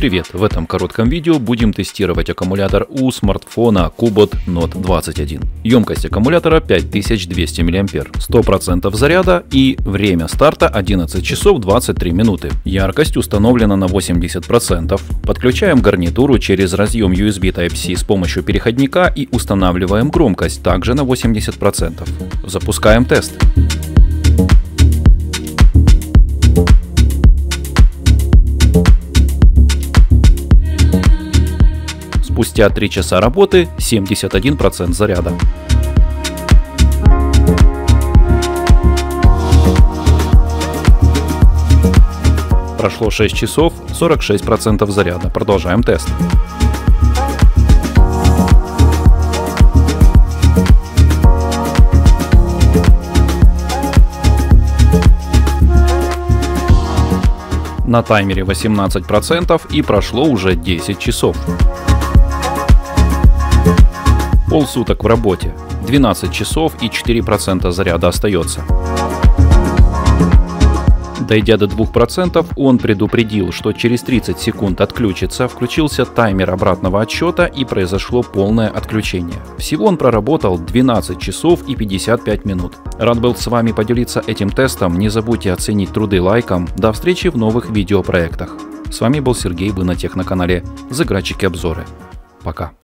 Привет! В этом коротком видео будем тестировать аккумулятор у смартфона Cubot Note 21. Емкость аккумулятора 5200 мАh, 100% заряда и время старта 11 часов 23 минуты. Яркость установлена на 80%. Подключаем гарнитуру через разъем USB Type-C с помощью переходника и устанавливаем громкость также на 80%. Запускаем тест. Спустя 3 часа работы 71% заряда. Прошло 6 часов, 46% заряда. Продолжаем тест. На таймере 18% и прошло уже 10 часов. Полсуток в работе, 12 часов и 4% заряда остается. Дойдя до 2%, он предупредил, что через 30 секунд отключится, включился таймер обратного отсчета и произошло полное отключение. Всего он проработал 12 часов и 55 минут. Рад был с вами поделиться этим тестом, не забудьте оценить труды лайком. До встречи в новых видеопроектах. С вами был Сергей, вы на техноканале Заградчики обзоры. Пока.